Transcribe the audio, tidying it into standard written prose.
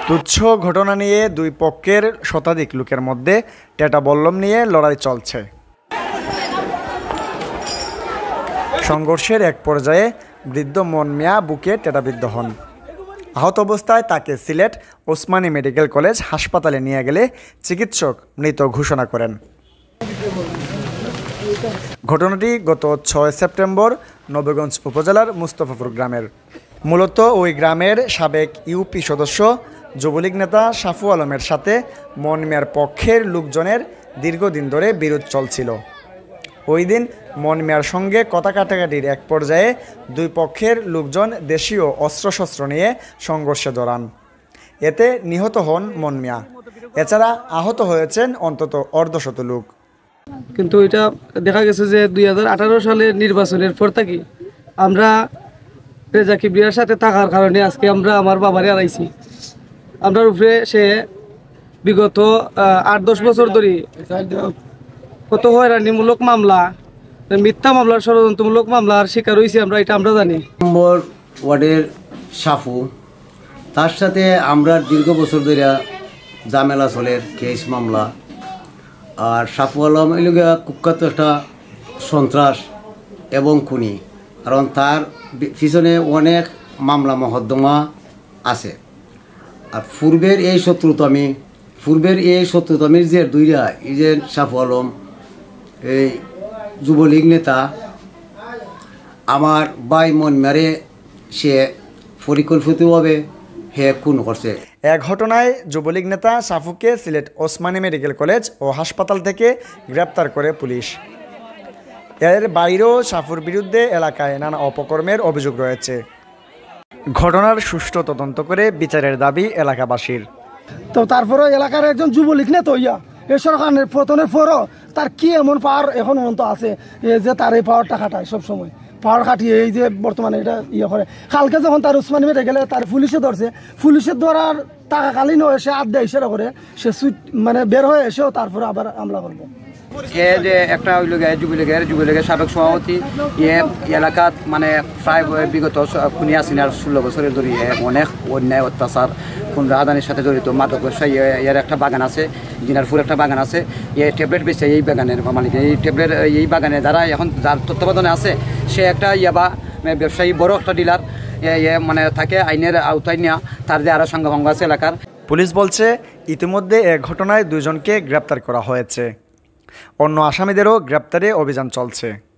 তুচ্ছ ঘটনা নিয়ে দুই পক্ষের শতাধিক লোকের মধ্যে টেটা বল্লম নিয়ে লড়াই চলছে। সংঘর্ষের এক পর্যায়ে বৃদ্ধ মন মিয়া বুকে টেটাবিদ্ধ হন। আহত অবস্থায় তাকে সিলেট ওসমানী মেডিকেল কলেজ হাসপাতালে নিয়ে গেলে চিকিৎসক মৃত ঘোষণা করেন। ঘটনাটি গত 6 সেপ্টেম্বর নবীগঞ্জ উপজেলার মুস্তফাপুর গ্রামের। মূলত ওই গ্রামের সাবেক ইউপি সদস্য যুবলীগ নেতা সাফু আলমের সাথে মন মিয়ার পক্ষের লোকজনের দীর্ঘদিন ধরে বিরোধ চলছিল। ওই দিন মন মিয়ার সঙ্গে কথা কাটাকাটির এক পর্যায়ে দুই পক্ষের লোকজন দেশীয় অস্ত্রশস্ত্র নিয়ে সংঘর্ষে জড়ান। এতে নিহত হন মন মিয়া। এছাড়া আহত হয়েছেন অন্তত অর্ধশত লোক। কিন্তু এটা দেখা গেছে যে 2018 সালের নির্বাচনের পর থেকে আমরা রেজা কিবরিয়ার সাথে থাকার কারণে আজকে আমরা আমার বাবারে হারাইছি। আমরা উপরে সে বিগত 8-10 বছর ধরে কত হয়রানিমূলক মামলা, মিথ্যা মামলার ষড়যন্ত্রমূলক মামলার শিকার হয়েছি আমরা, এটা আমরা জানি। নম্বর ওয়ার্ডের সাফু, তার সাথে আমরা দীর্ঘ বছর ধরে ঝামেলা চলের কেস মামলা। আর সাফু আলম এলাকা কুখ্যাত একটা সন্ত্রাস এবং খুনি, কারণ তার পিছনে অনেক মামলা মহদ্দমা আছে। আর পূর্বের এই শত্রুতামির যে দুইরা, এই যে সাফু আলম এই যুবলীগ নেতা আমার ভাই মন মেরে সে পরিকল্পিতভাবে হে খুন করছে। এক ঘটনায় যুবলীগ নেতা সাফুকে সিলেট ওসমানী মেডিকেল কলেজ ও হাসপাতাল থেকে গ্রেপ্তার করে পুলিশ। এর বাইরেও সাফুর বিরুদ্ধে এলাকায় নানা অপকর্মের অভিযোগ রয়েছে। ঘটনার সুষ্ঠু তদন্ত করে বিচারের দাবি এলাকাবাসীর। তো তারপরে এলাকার একজন যুবলীগ নেতা হইয়া এই সরকারের পতনের পরও তার কি এমন পাওয়ার এখন অন্ত আছে যে তার এই পাওয়ারটা খাটায়, সবসময় পাওয়ার খাটিয়ে এই যে বর্তমানে এটা করে। কালকে যখন তার ওসমানী মেডিকেলে তার পুলিশে ধরছে, পুলিশের ধরার টাকাকালীনও এসে আড্ডা ইশারা করে সে মানে বের হয়ে এসেও তারপরে আবার হামলা করবো। এ যে একটা যুবলীগের সাবেক সভাপতি এলাকাত মানে প্রায় বিগত খুনি আসিনার 16 বছরের ধরে অনেক অন্যায় অত্যাচার খুন রাহাদানির সাথে জড়িত। মাদক ব্যবসায়ী এর একটা বাগান আছে, জিনারপুর একটা বাগান আছে। ট্যাবলেট বেচছে এই বাগানের মালিক। এই বাগানে যারা এখন যার তত্ত্বাবধানে আছে সে একটা ইয়াবা ব্যবসায়ী, বড় একটা ডিলার মানে থাকে। আইনের আওতায় নেওয়া তার যে আরও সংঘভঙ্গ আছে এলাকার। পুলিশ বলছে ইতিমধ্যে এ ঘটনায় 2 জনকে গ্রেপ্তার করা হয়েছে। অন্য আসামিদেরও গ্রেপ্তারে অভিযান চলছে।